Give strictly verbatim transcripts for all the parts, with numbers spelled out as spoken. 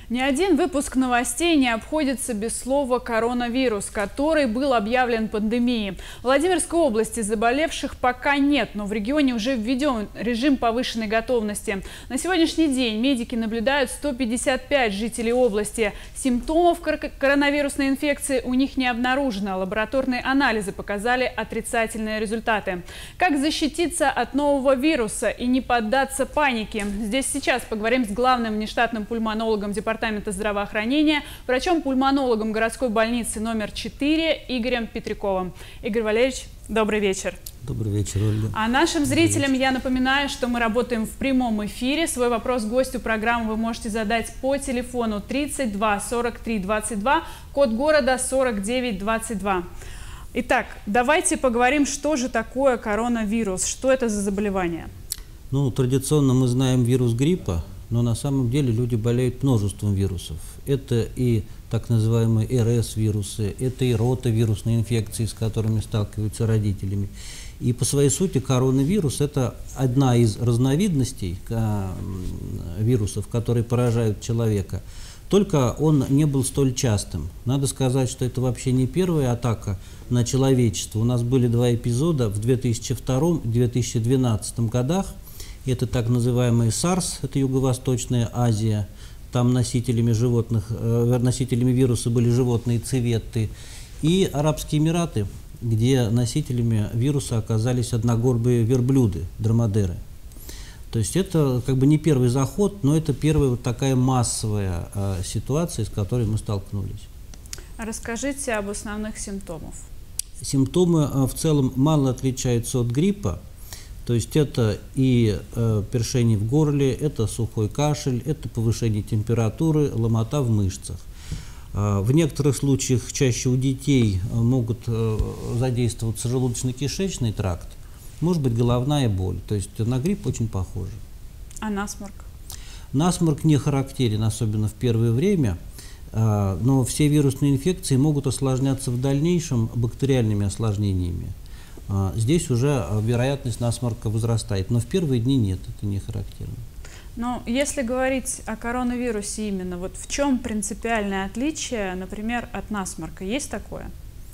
Ни один выпуск новостей не обходится без слова «коронавирус», который был объявлен пандемией. В Владимирской области заболевших пока нет, но в регионе уже введен режим повышенной готовности. На сегодняшний день медики наблюдают сто пятьдесят пять жителей области. Симптомов коронавирусной инфекции у них не обнаружено. Лабораторные анализы показали отрицательные результаты. Как защититься от нового вируса и не поддаться панике? Здесь сейчас поговорим с главным внештатным пульмонологом департамента здравоохранения, врачом-пульмонологом городской больницы номер четыре Игорем Петряковым. Игорь Валерьевич, добрый вечер. Добрый вечер, Ольга. А нашим зрителям я напоминаю, что мы работаем в прямом эфире. Свой вопрос гостю программы вы можете задать по телефону тридцать два сорок три двадцать два, код города сорок девять двадцать два. Итак, давайте поговорим, что же такое коронавирус, что это за заболевание? Ну, традиционно мы знаем вирус гриппа, но на самом деле люди болеют множеством вирусов. Это и так называемые эр эс-вирусы, это и ротавирусные инфекции, с которыми сталкиваются родителями. И по своей сути коронавирус – это одна из разновидностей вирусов, которые поражают человека. Только он не был столь частым. Надо сказать, что это вообще не первая атака на человечество. У нас были два эпизода в две тысячи втором и две тысячи двенадцатом годах. Это так называемый сарс, это Юго-Восточная Азия. Там носителями, животных, э, носителями вируса были животные цветы. И Арабские Эмираты, где носителями вируса оказались одногорбые верблюды, дромадеры. То есть это как бы не первый заход, но это первая вот такая массовая э, ситуация, с которой мы столкнулись. Расскажите об основных симптомах. Симптомы э, в целом мало отличаются от гриппа. То есть это и э, першение в горле, это сухой кашель, это повышение температуры, ломота в мышцах. Э, в некоторых случаях чаще у детей э, могут э, задействоваться желудочно-кишечный тракт, может быть головная боль. То есть на грипп очень похоже. А насморк? Насморк не характерен, особенно в первое время, э, но все вирусные инфекции могут осложняться в дальнейшем бактериальными осложнениями. Здесь уже вероятность насморка возрастает, но в первые дни нет, это не характерно. Но если говорить о коронавирусе именно, вот в чем принципиальное отличие, например, от насморка? Есть такое?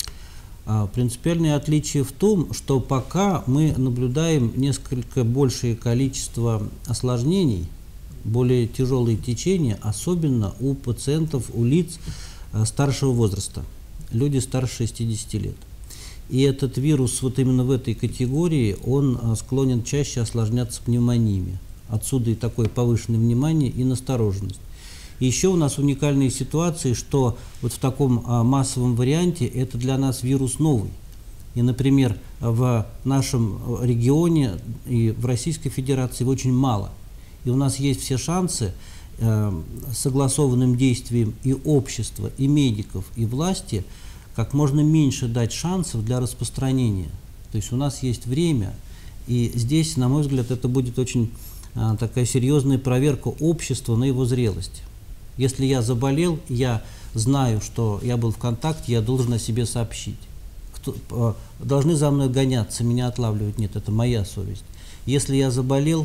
Принципиальное отличие в том, что пока мы наблюдаем несколько большее количество осложнений, более тяжелые течения, особенно у пациентов, у лиц старшего возраста, люди старше шестидесяти лет. И этот вирус вот именно в этой категории, он склонен чаще осложняться пневмониями. Отсюда и такое повышенное внимание и настороженность. И еще у нас уникальные ситуации, что вот в таком массовом варианте это для нас вирус новый. И, например, в нашем регионе и в Российской Федерации его очень мало. И у нас есть все шансы э, согласованным действием и общества, и медиков, и власти как можно меньше дать шансов для распространения. То есть у нас есть время, и здесь, на мой взгляд, это будет очень а, такая серьезная проверка общества на его зрелость. Если я заболел, я знаю, что я был в контакте, я должен о себе сообщить. Кто, а, должны за мной гоняться, меня отлавливать, нет, это моя совесть. Если я заболел,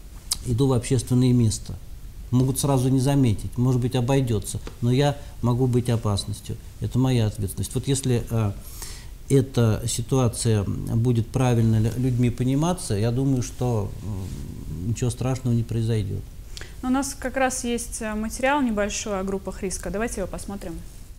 иду в общественное место. Могут сразу не заметить, может быть, обойдется, но я могу быть опасностью. Это моя ответственность. Вот если э, эта ситуация будет правильно людьми пониматься, я думаю, что э, ничего страшного не произойдет. Но у нас как раз есть материал небольшой о группах риска. Давайте его посмотрим.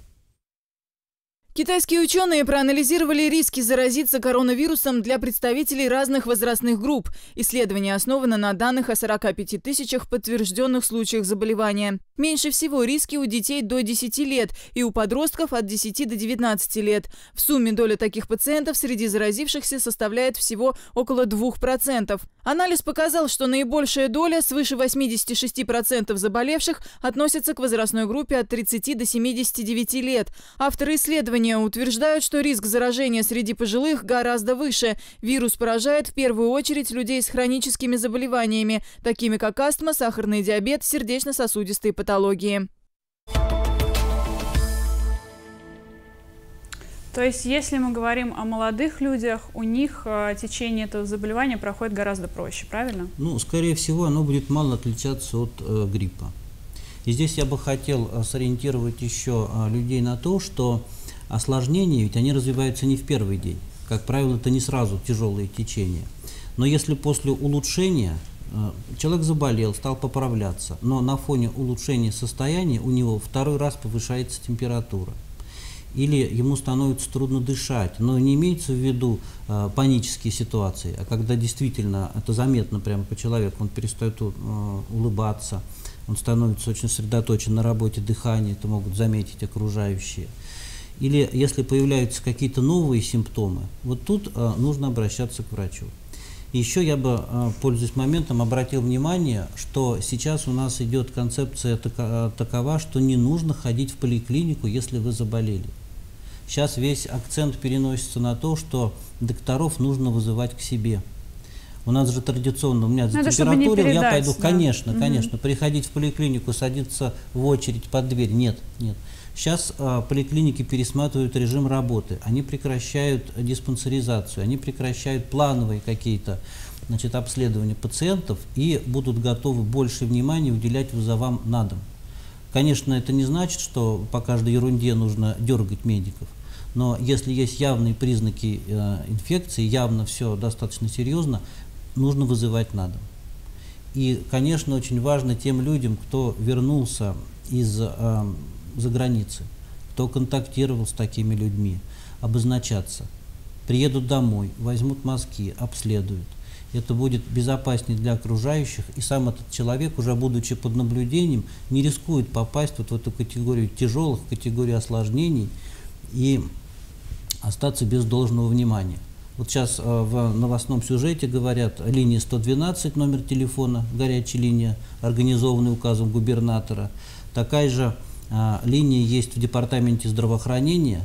Китайские ученые проанализировали риски заразиться коронавирусом для представителей разных возрастных групп. Исследование основано на данных о сорока пяти тысячах подтвержденных случаях заболевания. Меньше всего риски у детей до десяти лет и у подростков от десяти до девятнадцати лет. В сумме доля таких пациентов среди заразившихся составляет всего около двух процентов. Анализ показал, что наибольшая доля, свыше восьмидесяти шести процентов заболевших, относится к возрастной группе от тридцати до семидесяти девяти лет. Авторы исследования утверждают, что риск заражения среди пожилых гораздо выше. Вирус поражает в первую очередь людей с хроническими заболеваниями, такими как астма, сахарный диабет, сердечно-сосудистые патологии. То есть, если мы говорим о молодых людях, у них э, течение этого заболевания проходит гораздо проще, правильно? Ну, скорее всего, оно будет мало отличаться от э, гриппа. И здесь я бы хотел сориентировать еще людей на то, что осложнения, ведь они развиваются не в первый день. Как правило, это не сразу тяжелые течения. Но если после улучшения человек заболел, стал поправляться, но на фоне улучшения состояния у него второй раз повышается температура, или ему становится трудно дышать, но не имеется в виду э, панические ситуации, а когда действительно это заметно прямо по человеку, он перестает э, улыбаться, он становится очень сосредоточен на работе дыхания, это могут заметить окружающие. Или если появляются какие-то новые симптомы, вот тут э, нужно обращаться к врачу. Еще я бы, э, пользуясь моментом, обратил внимание, что сейчас у нас идет концепция така, такова, что не нужно ходить в поликлинику, если вы заболели. Сейчас весь акцент переносится на то, что докторов нужно вызывать к себе. У нас же традиционно, у меня за температурой, я пойду, да. конечно, угу. конечно, приходить в поликлинику, садиться в очередь под дверь, нет, нет. Сейчас а, поликлиники пересматривают режим работы, они прекращают диспансеризацию, они прекращают плановые какие-то, значит, обследования пациентов и будут готовы больше внимания уделять вызовам на дом. Конечно, это не значит, что по каждой ерунде нужно дергать медиков, но если есть явные признаки э, инфекции, явно все достаточно серьезно, нужно вызывать на дом. И, конечно, очень важно тем людям, кто вернулся из э, за границы, кто контактировал с такими людьми, обозначаться. Приедут домой, возьмут мазки, обследуют. Это будет безопаснее для окружающих, и сам этот человек, уже будучи под наблюдением, не рискует попасть вот в эту категорию тяжелых, категорию осложнений и остаться без должного внимания. Вот сейчас э, в новостном сюжете говорят, линия сто двенадцать, номер телефона, горячая линия, организованная указом губернатора. Такая же э, линия есть в департаменте здравоохранения.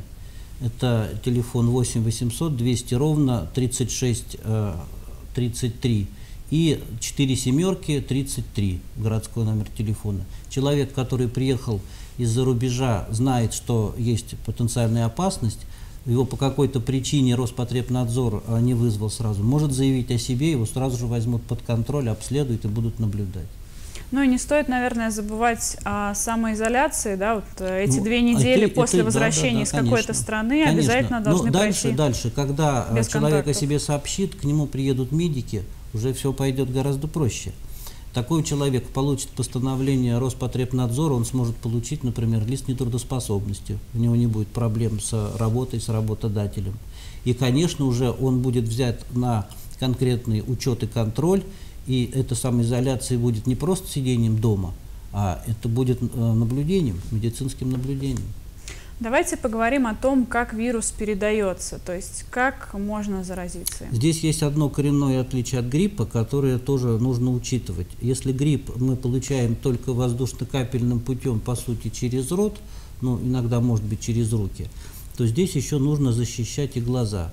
Это телефон восемь восемьсот двести ровно тридцать шесть тридцать три и четыре семерки тридцать три, городской номер телефона. Человек, который приехал из-за рубежа, знает, что есть потенциальная опасность, его по какой-то причине Роспотребнадзор не вызвал сразу, может заявить о себе, его сразу же возьмут под контроль, обследуют и будут наблюдать. Ну и не стоит, наверное, забывать о самоизоляции, да, вот эти ну, две недели это, после это, возвращения да, да, да, из какой-то страны конечно. обязательно должны Но дальше, пройти дальше, когда без человек контактов. о себе сообщит, к нему приедут медики, уже все пойдет гораздо проще. Такой человек получит постановление Роспотребнадзора, он сможет получить, например, лист нетрудоспособности. У него не будет проблем с работой, с работодателем. И, конечно, уже он будет взят на конкретный учет и контроль, и эта самоизоляция будет не просто сидением дома, а это будет наблюдением, медицинским наблюдением. Давайте поговорим о том, как вирус передается, то есть как можно заразиться. Здесь есть одно коренное отличие от гриппа, которое тоже нужно учитывать. Если грипп мы получаем только воздушно-капельным путем, по сути, через рот, ну, иногда, может быть, через руки, то здесь еще нужно защищать и глаза.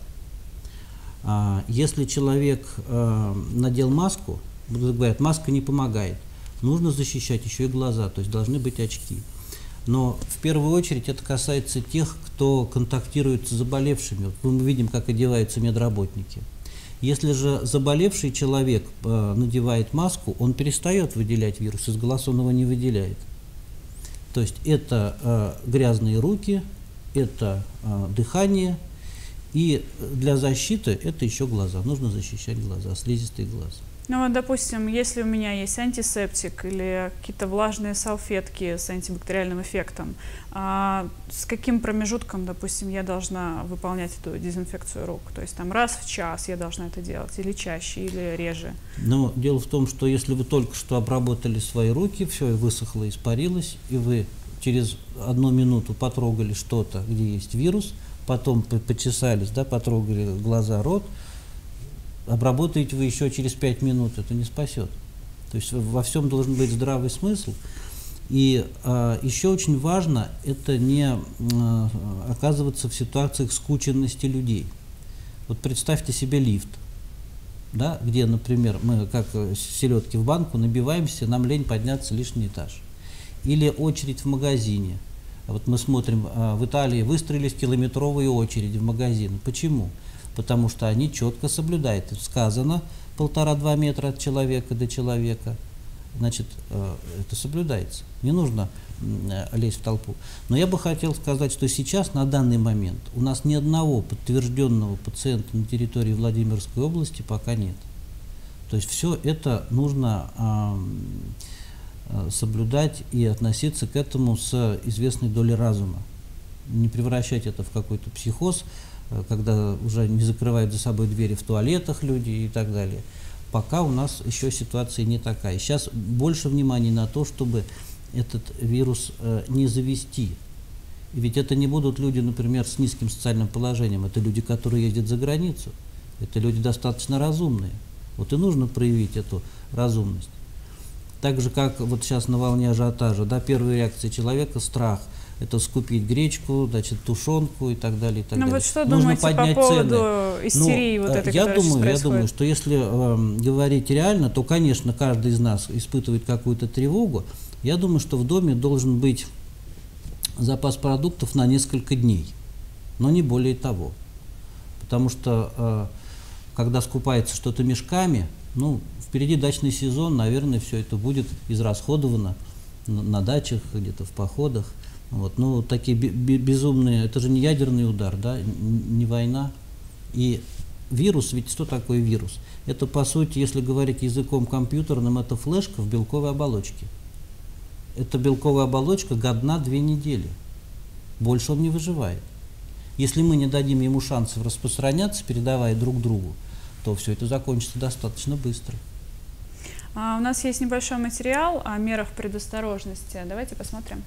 А если человек а, надел маску, говорят, маска не помогает, нужно защищать еще и глаза, то есть должны быть очки. Но в первую очередь это касается тех, кто контактирует с заболевшими. Вот мы видим, как одеваются медработники. Если же заболевший человек э, надевает маску, он перестает выделять вирус, из глаз он его не выделяет. То есть это э, грязные руки, это э, дыхание, и для защиты это еще глаза. Нужно защищать глаза, слизистые глаза. Ну вот, допустим, если у меня есть антисептик или какие-то влажные салфетки с антибактериальным эффектом, а с каким промежутком, допустим, я должна выполнять эту дезинфекцию рук? То есть там раз в час я должна это делать, или чаще, или реже? Но дело в том, что если вы только что обработали свои руки, все высохло, испарилось, и вы через одну минуту потрогали что-то, где есть вирус, потом почесались, да, потрогали глаза, рот, обработаете вы еще через пять минут, это не спасет. То есть во всем должен быть здравый смысл. И а, еще очень важно это не а, оказываться в ситуациях скученности людей. Вот представьте себе лифт, да, где, например, мы как селедки в банку набиваемся, нам лень подняться лишний этаж. Или очередь в магазине. Вот мы смотрим, а, в Италии выстроились километровые очереди в магазин. Почему? Потому что они четко соблюдают. Сказано полтора-два метра от человека до человека. значит, это соблюдается. Не нужно лезть в толпу. Но я бы хотел сказать, что сейчас, на данный момент, у нас ни одного подтвержденного пациента на территории Владимирской области пока нет. То есть все это нужно э, соблюдать и относиться к этому с известной долей разума. Не превращать это в какой-то психоз, когда уже не закрывают за собой двери в туалетах люди и так далее. Пока у нас еще ситуация не такая. Сейчас больше внимания на то, чтобы этот вирус э, не завести. И ведь это не будут люди, например, с низким социальным положением. Это люди, которые ездят за границу. Это люди достаточно разумные. Вот и нужно проявить эту разумность. Так же, как вот сейчас на волне ажиотажа, да, первая реакция человека – страх. Это скупить гречку, значит, тушенку и так далее. И так ну далее. Вот что нужно думаете поднять по поводу цены. истерии ну, вот этой, я которая думаю, сейчас я думаю, что если э, говорить реально, то, конечно, каждый из нас испытывает какую-то тревогу. Я думаю, что в доме должен быть запас продуктов на несколько дней, но не более того. Потому что, э, когда скупается что-то мешками, ну, впереди дачный сезон, наверное, все это будет израсходовано на, на дачах, где-то в походах. Вот. Ну, такие безумные, это же не ядерный удар, да, не война. И вирус, ведь что такое вирус? Это, по сути, если говорить языком компьютерным, это флешка в белковой оболочке. Эта белковая оболочка годна две недели. Больше он не выживает. Если мы не дадим ему шансов распространяться, передавая друг другу, то все это закончится достаточно быстро. А у нас есть небольшой материал о мерах предосторожности. Давайте посмотрим.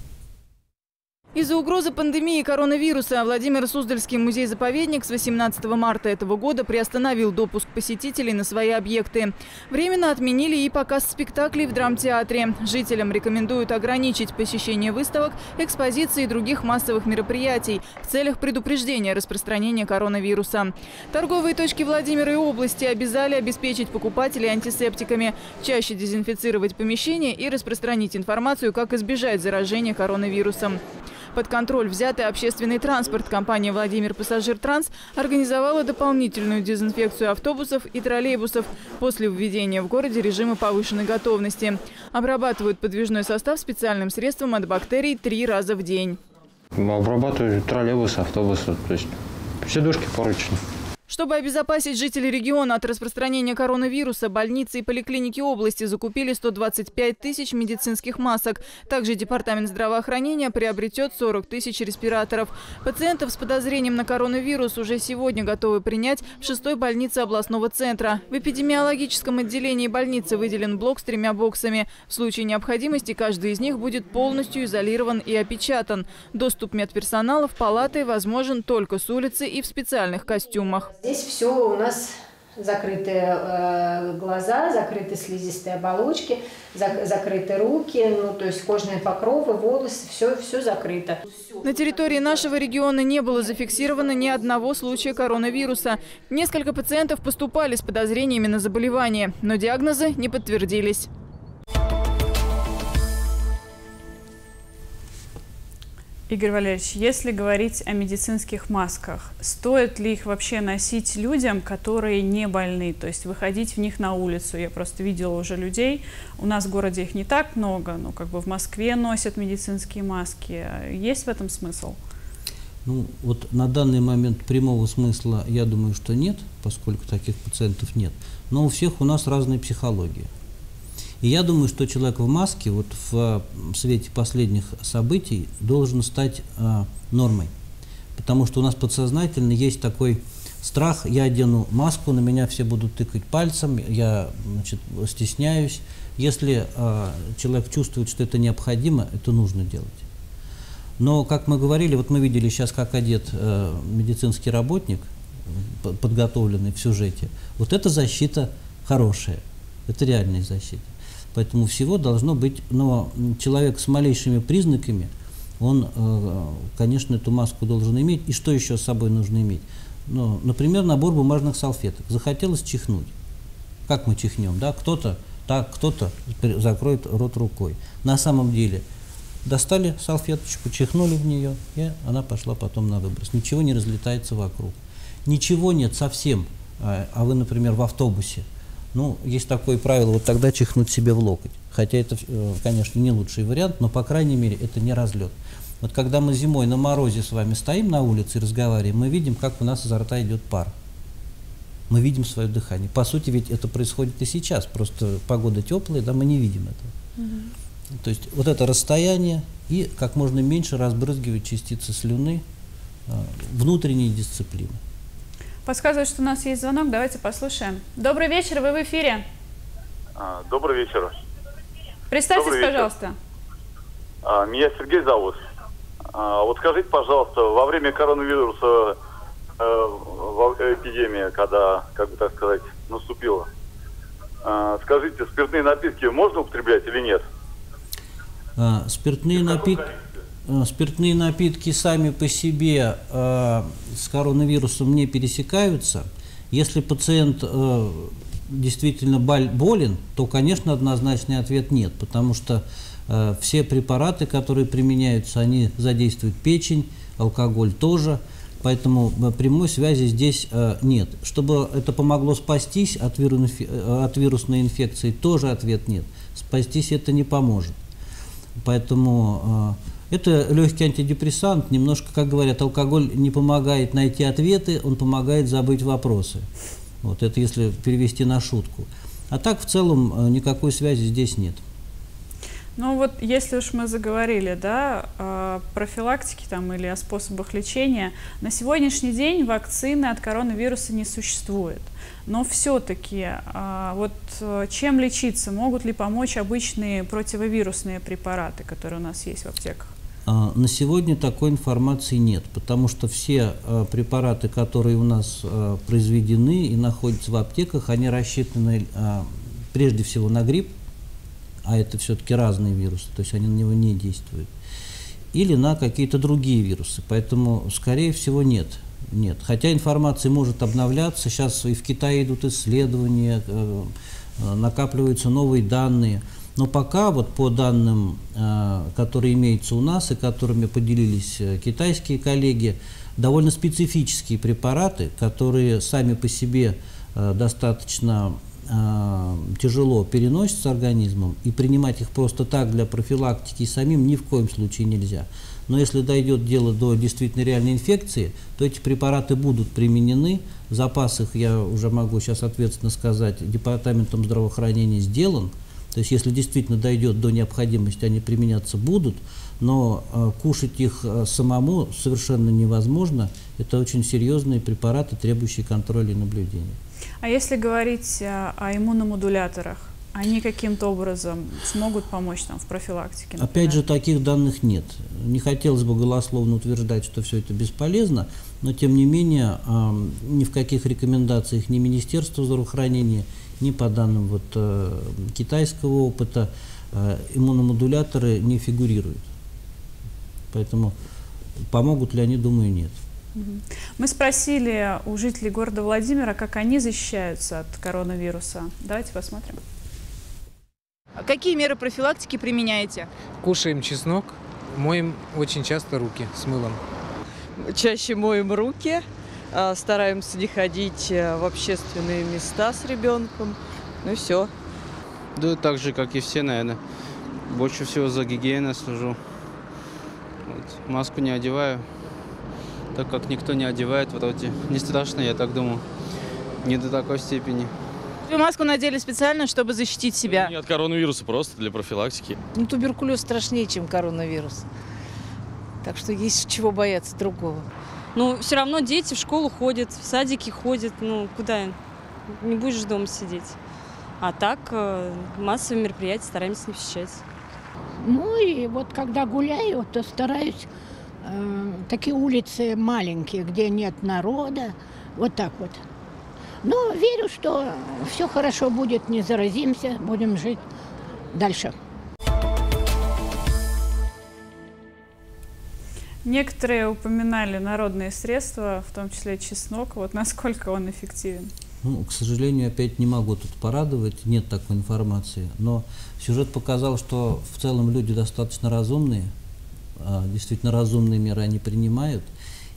Из-за угрозы пандемии коронавируса Владимир-Суздальский музей-заповедник с восемнадцатого марта этого года приостановил допуск посетителей на свои объекты. Временно отменили и показ спектаклей в драмтеатре. Жителям рекомендуют ограничить посещение выставок, экспозиций и других массовых мероприятий в целях предупреждения распространения коронавируса. Торговые точки Владимира и области обязали обеспечить покупателей антисептиками, чаще дезинфицировать помещения и распространить информацию, как избежать заражения коронавирусом. Под контроль взятый общественный транспорт компания «Владимир Пассажир-Транс» организовала дополнительную дезинфекцию автобусов и троллейбусов после введения в городе режима повышенной готовности. Обрабатывают подвижной состав специальным средством от бактерий три раза в день. Обрабатывают троллейбусы, автобусы, то есть сидушки, поручни. Чтобы обезопасить жителей региона от распространения коронавируса, больницы и поликлиники области закупили сто двадцать пять тысяч медицинских масок. Также Департамент здравоохранения приобретет сорок тысяч респираторов. Пациентов с подозрением на коронавирус уже сегодня готовы принять в шестой больнице областного центра. В эпидемиологическом отделении больницы выделен блок с тремя боксами. В случае необходимости каждый из них будет полностью изолирован и опечатан. Доступ медперсонала в палаты возможен только с улицы и в специальных костюмах. Здесь все у нас закрытые э, глаза, закрыты слизистые оболочки, зак закрыты руки, ну то есть кожные покровы, волосы, все, все закрыто. На территории нашего региона не было зафиксировано ни одного случая коронавируса. Несколько пациентов поступали с подозрениями на заболевание, но диагнозы не подтвердились. Игорь Валерьевич, если говорить о медицинских масках, стоит ли их вообще носить людям, которые не больны, то есть выходить в них на улицу? Я просто видела уже людей, у нас в городе их не так много, но как бы в Москве носят медицинские маски. Есть в этом смысл? Ну, вот на данный момент прямого смысла, я думаю, что нет, поскольку таких пациентов нет. Но у всех у нас разная психология. И я думаю, что человек в маске вот в свете последних событий должен стать э, нормой. Потому что у нас подсознательно есть такой страх: я одену маску, на меня все будут тыкать пальцем, я, значит, стесняюсь. Если э, человек чувствует, что это необходимо, это нужно делать. Но, как мы говорили, вот мы видели сейчас, как одет э, медицинский работник, подготовленный в сюжете. Вот это защита хорошая, это реальная защита. Поэтому всего должно быть, но человек с малейшими признаками, он, конечно, эту маску должен иметь. И что еще с собой нужно иметь? Ну, например, набор бумажных салфеток. Захотелось чихнуть. Как мы чихнем? Да? Кто-то так, кто-то закроет рот рукой. На самом деле достали салфеточку, чихнули в нее, и она пошла потом на выброс. Ничего не разлетается вокруг. Ничего нет совсем. А вы, например, в автобусе. Ну, есть такое правило, вот тогда чихнуть себе в локоть. Хотя это, конечно, не лучший вариант, но, по крайней мере, это не разлет. Вот когда мы зимой на морозе с вами стоим на улице и разговариваем, мы видим, как у нас изо рта идет пар. Мы видим свое дыхание. По сути, ведь это происходит и сейчас, просто погода теплая, да, мы не видим этого. Угу. То есть вот это расстояние и как можно меньше разбрызгивать частицы слюны, внутренней дисциплины. Подсказывает, что у нас есть звонок, давайте послушаем. Добрый вечер, вы в эфире. А, добрый вечер. Представьтесь, добрый вечер. пожалуйста. А, меня Сергей зовут. А, вот скажите, пожалуйста, во время коронавируса, э, эпидемия, когда, как бы так сказать, наступила, э, скажите, спиртные напитки можно употреблять или нет? А, спиртные напитки... Спиртные напитки сами по себе э, с коронавирусом не пересекаются. Если пациент э, действительно болен, то, конечно, однозначный ответ нет, потому что э, все препараты, которые применяются, они задействуют печень, алкоголь тоже, поэтому прямой связи здесь э, нет. Чтобы это помогло спастись от, вирус, от вирусной инфекции, тоже ответ нет. Спастись это не поможет. Поэтому... Э, Это легкий антидепрессант, немножко, как говорят, алкоголь не помогает найти ответы, он помогает забыть вопросы. Вот это если перевести на шутку. А так в целом никакой связи здесь нет. Ну вот если уж мы заговорили, да, о профилактике там, или о способах лечения, на сегодняшний день вакцины от коронавируса не существует. Но все-таки вот чем лечиться? Могут ли помочь обычные противовирусные препараты, которые у нас есть в аптеках? На сегодня такой информации нет, потому что все препараты, которые у нас произведены и находятся в аптеках, они рассчитаны прежде всего на грипп, а это все-таки разные вирусы, то есть они на него не действуют, или на какие-то другие вирусы, поэтому, скорее всего, нет. Нет. Хотя информация может обновляться, сейчас и в Китае идут исследования, накапливаются новые данные, но пока вот по данным, которые имеются у нас и которыми поделились китайские коллеги, довольно специфические препараты, которые сами по себе достаточно тяжело переносятся организмом, и принимать их просто так для профилактики самим ни в коем случае нельзя. Но если дойдет дело до действительно реальной инфекции, то эти препараты будут применены. Запас их, я уже могу сейчас ответственно сказать, Департаментом здравоохранения сделан. То есть если действительно дойдет до необходимости, они применяться будут, но э, кушать их э, самому совершенно невозможно. Это очень серьезные препараты, требующие контроля и наблюдения. А если говорить о, о иммуномодуляторах, они каким-то образом смогут помочь нам в профилактике? Например? Опять же, таких данных нет. Не хотелось бы голословно утверждать, что все это бесполезно, но тем не менее э, ни в каких рекомендациях ни Министерства здравоохранения, ни по данным вот, э, китайского опыта э, иммуномодуляторы не фигурируют. Поэтому помогут ли они, думаю, нет. Мы спросили у жителей города Владимира, как они защищаются от коронавируса. Давайте посмотрим. Какие меры профилактики применяете? Кушаем чеснок, моем очень часто руки с мылом. Чаще моем руки, стараемся не ходить в общественные места с ребенком. Ну и все. Да так же, как и все, наверное. Больше всего за гигиеной слежу. Вот. Маску не одеваю, так как никто не одевает, вроде не страшно, я так думаю, не до такой степени. Вы маску надели специально, чтобы защитить себя? Не от коронавируса, просто для профилактики. Ну, туберкулез страшнее, чем коронавирус. Так что есть чего бояться другого. Ну, все равно дети в школу ходят, в садики ходят. Ну, куда? Не будешь дома сидеть. А так, массовые мероприятия стараемся не посещать. Ну и вот когда гуляю, то стараюсь э, такие улицы маленькие, где нет народа, вот так вот. Но верю, что все хорошо будет, не заразимся, будем жить дальше. Некоторые упоминали народные средства, в том числе чеснок. Вот насколько он эффективен? Ну, к сожалению, опять не могу тут порадовать, нет такой информации. Но сюжет показал, что в целом люди достаточно разумные, действительно разумные меры они принимают.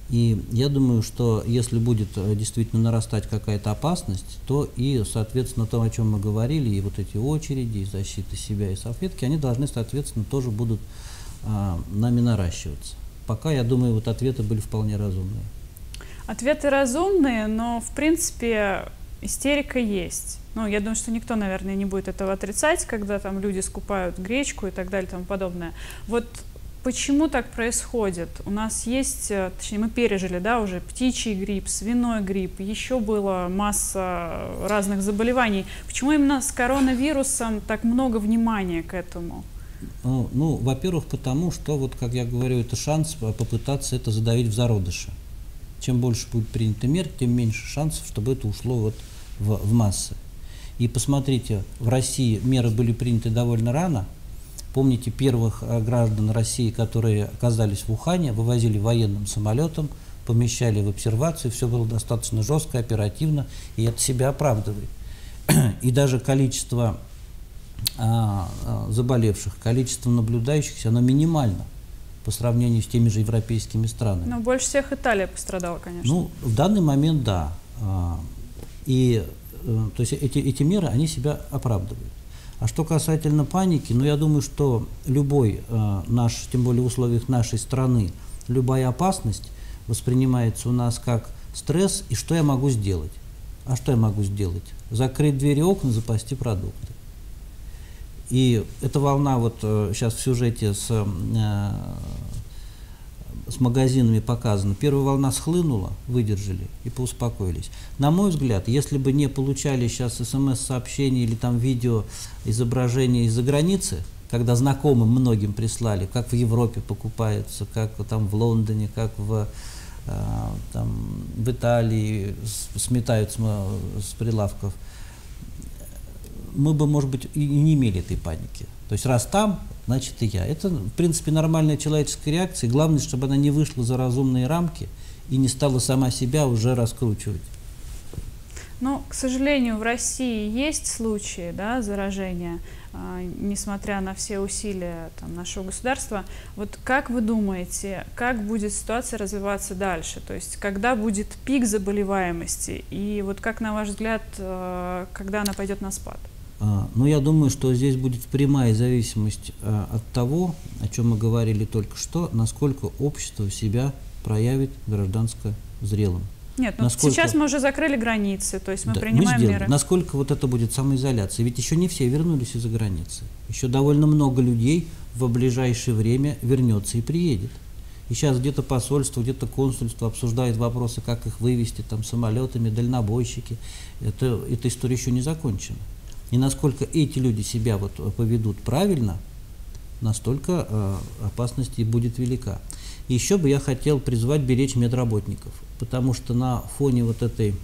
И я думаю, что если будет действительно нарастать какая-то опасность, то и, соответственно, то, о чем мы говорили, и вот эти очереди, и защита себя, и салфетки, они должны, соответственно, тоже будут а, нами наращиваться. Пока, я думаю, вот ответы были вполне разумные. Ответы разумные, но, в принципе, истерика есть. Ну, я думаю, что никто, наверное, не будет этого отрицать, когда там люди скупают гречку и так далее и тому подобное. Вот почему так происходит? У нас есть, точнее, мы пережили, да, уже птичий грипп, свиной грипп, еще была масса разных заболеваний. Почему именно с коронавирусом так много внимания к этому? Ну, ну во-первых, потому что, вот как я говорю, это шанс попытаться это задавить в зародыше. Чем больше будет принято мер, тем меньше шансов, чтобы это ушло вот в, в массы. И посмотрите, в России меры были приняты довольно рано. Помните первых граждан России, которые оказались в Ухане, вывозили военным самолетом, помещали в обсервацию, все было достаточно жестко, оперативно, и это себя оправдывает. И даже количество а, заболевших, количество наблюдающихся, оно минимально по сравнению с теми же европейскими странами. Но больше всех Италия пострадала, конечно. Ну, в данный момент, да. И, то есть эти, эти меры, они себя оправдывают. А что касательно паники, ну, я думаю, что любой наш, тем более в условиях нашей страны, любая опасность воспринимается у нас как стресс, и что я могу сделать? А что я могу сделать? Закрыть двери и окна, запасти продукты. И эта волна, вот сейчас в сюжете с, э, с магазинами показана, первая волна схлынула, выдержали и поуспокоились. На мой взгляд, если бы не получали сейчас смс-сообщения или там видео изображения из-за границы, когда знакомым многим прислали, как в Европе покупаются, как там в Лондоне, как в, э, там, в Италии сметают с, с прилавков, мы бы, может быть, и не имели этой паники. То есть раз там, значит и я. Это, в принципе, нормальная человеческая реакция. Главное, чтобы она не вышла за разумные рамки и не стала сама себя уже раскручивать. Но, к сожалению, в России есть случаи, да, заражения, э, несмотря на все усилия там, нашего государства. Вот как вы думаете, как будет ситуация развиваться дальше? То есть когда будет пик заболеваемости? И вот как, на ваш взгляд, э, когда она пойдет на спад? Ну, я думаю, что здесь будет прямая зависимость а, от того, о чем мы говорили только что, насколько общество себя проявит гражданско зрелым. Нет, ну насколько... сейчас мы уже закрыли границы, то есть мы да, принимаем мы меры. Насколько вот это будет самоизоляция? Ведь еще не все вернулись из-за границы. Еще довольно много людей в ближайшее время вернется и приедет. И сейчас где-то посольство, где-то консульство обсуждает вопросы, как их вывести там, самолетами, дальнобойщики. Это, эта история еще не закончена. И насколько эти люди себя вот поведут правильно, настолько э, опасность и будет велика. И еще бы я хотел призвать беречь медработников, потому что на фоне вот этой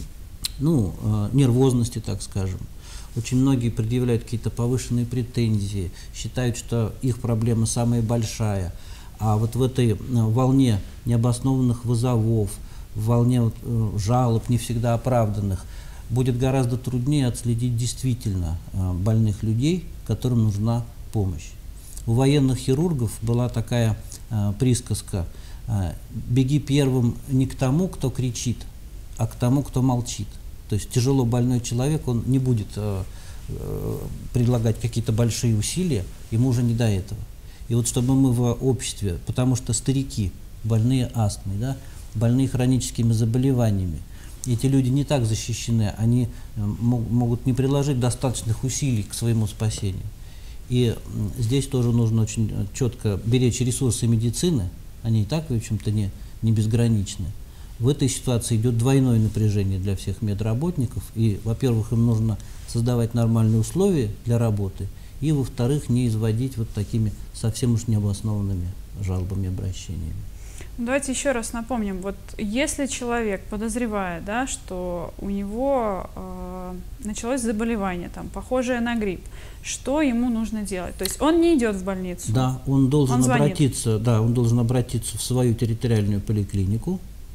ну, э, нервозности, так скажем, очень многие предъявляют какие-то повышенные претензии, считают, что их проблема самая большая. А вот в этой э, волне необоснованных вызовов, в волне вот, э, жалоб не всегда оправданных, будет гораздо труднее отследить действительно э, больных людей, которым нужна помощь. У военных хирургов была такая э, присказка э, «беги первым не к тому, кто кричит, а к тому, кто молчит». То есть тяжело больной человек, он не будет э, э, предлагать какие-то большие усилия, ему уже не до этого. И вот чтобы мы в обществе, потому что старики, больные астмой, да, больные хроническими заболеваниями, эти люди не так защищены, они могут не приложить достаточных усилий к своему спасению. И здесь тоже нужно очень четко беречь ресурсы медицины, они и так, в общем-то, не, не безграничны. В этой ситуации идет двойное напряжение для всех медработников, и, во-первых, им нужно создавать нормальные условия для работы, и, во-вторых, не изводить вот такими совсем уж необоснованными жалобами и обращениями. Давайте еще раз напомним, вот если человек подозревает, да, что у него э, началось заболевание, там, похожее на грипп, что ему нужно делать? То есть он не идет в больницу? Да, он должен, он обратиться, да, он должен обратиться в свою территориальную поликлинику,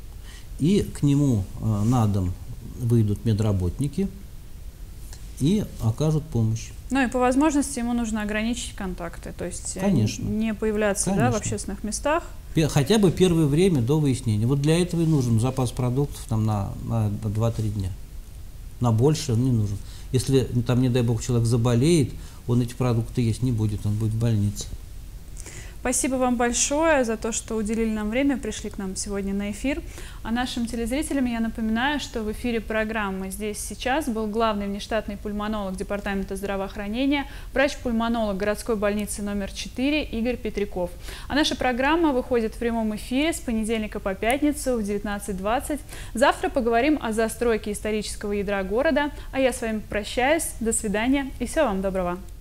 и к нему э, на дом выйдут медработники и окажут помощь. Ну и по возможности ему нужно ограничить контакты, то есть Конечно. не появляться Конечно. да, в общественных местах. Хотя бы первое время до выяснения. Вот для этого и нужен запас продуктов там, на, на два-три дня. На больше он не нужен. Если, там, не дай бог, человек заболеет, он эти продукты есть не будет, он будет в больнице. Спасибо вам большое за то, что уделили нам время, пришли к нам сегодня на эфир. А нашим телезрителям я напоминаю, что в эфире программы «Здесь сейчас» был главный внештатный пульмонолог Департамента здравоохранения, врач-пульмонолог городской больницы номер четыре Игорь Петряков. А наша программа выходит в прямом эфире с понедельника по пятницу в девятнадцать двадцать. Завтра поговорим о застройке исторического ядра города. А я с вами прощаюсь. До свидания и всего вам доброго.